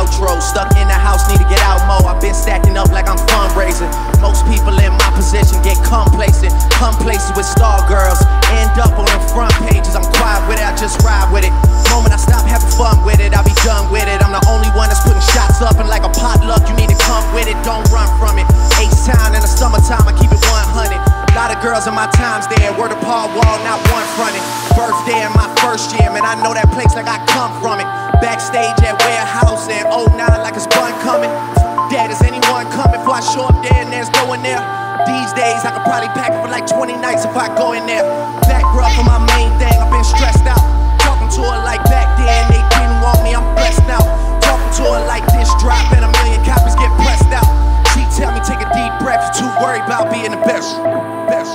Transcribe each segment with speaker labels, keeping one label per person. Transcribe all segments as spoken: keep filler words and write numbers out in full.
Speaker 1: outro. Stuck in the house, need to get out more. I've been stacking up like I'm fundraising. Most people in my position get complacent. Come places with star girls, end up on the front pages. I'm quiet with it, I just ride with it. The moment I stop having fun with it, I'll be done with it. I'm the only one that's putting shots up, and like a potluck, you need to come with it. Don't run from it. H-Town in the summertime, I keep it one hundred. A lot of girls in my times there, word of Paul Wall, not one fronted. Birthday in my first year, man, I know that place like I come from it. Backstage at Warehouse in oh nine like it's Bun coming. Dad, is anyone coming before I show up there and there's no one there? These days, I could probably pack it for like twenty nights if I go in there. Back rub for my main thing, I've been stressed out. Talking to her like back then, they didn't want me, I'm blessed now. Talking to her like this drop and a million copies get pressed out. She tell me take a deep breath, you're too worried about being the best. Best.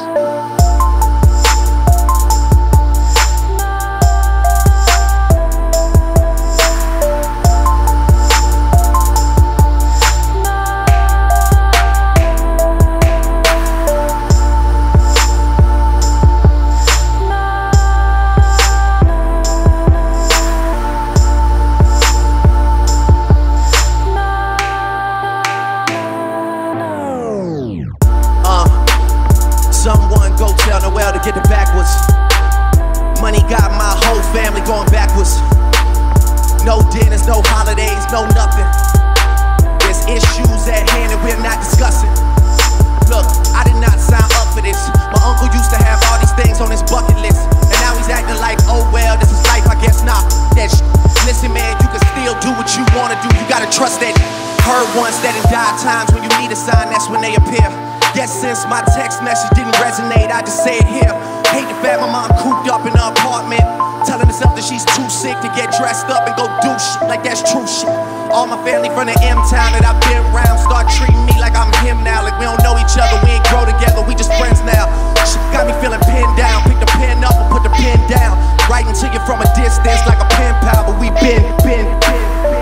Speaker 1: Someone go tell Noel to get it backwards. Money got my whole family going backwards. No dinners, no holidays, no nothing. There's issues at hand that we're not discussing. Look, I did not sign up for this. My uncle used to have all these things on his bucket list, and now he's acting like, oh well, this is life, I guess not. That sh Listen man, you can still do what you wanna do. You gotta trust that. Heard once that in dire times when you need a sign, that's when they appear. Guess since my text message didn't resonate, I just say it here. Hate the fact my mom cooped up in her apartment, telling herself that she's too sick to get dressed up and go do shit like that's true shit. All my family from the M-town that I've been around start treating me like I'm him now. Like we don't know each other, we ain't grow together, we just friends now. Shit got me feeling pinned down, pick the pen up and put the pen down. Writing to you from a distance like a pen pal, but we been, been, been, been.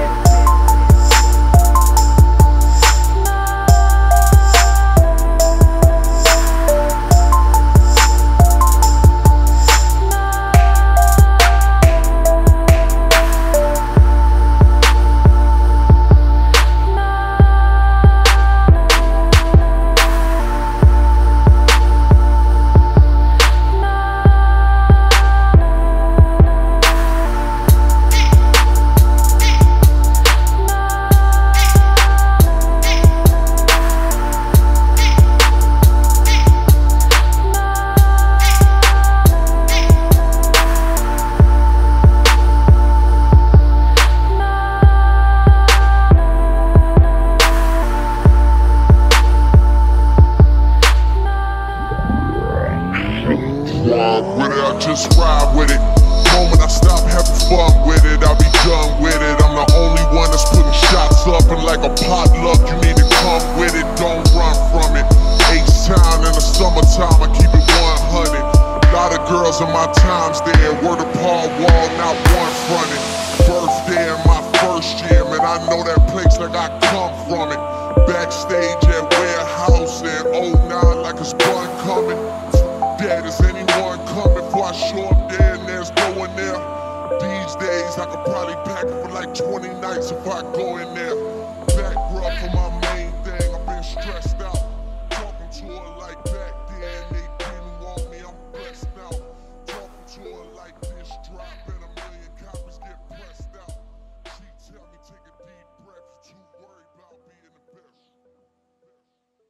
Speaker 2: With it, I just ride with it. The moment I stop having fun with it, I'll be done with it. I'm the only one that's putting shots up, and like a potluck, you need to come with it. Don't run from it. H-Town in the summertime, I keep it one hundred. A lot of girls in my times there, word of Paul Wall, not one fronted. Birthday in my first year, man, I know that place like I come from it. Backstage at Warehouse in oh nine like it's Bun coming. Dad, is anyone coming before I show up there and there's no one there? These days, I could probably pack it for like twenty nights if I go in there.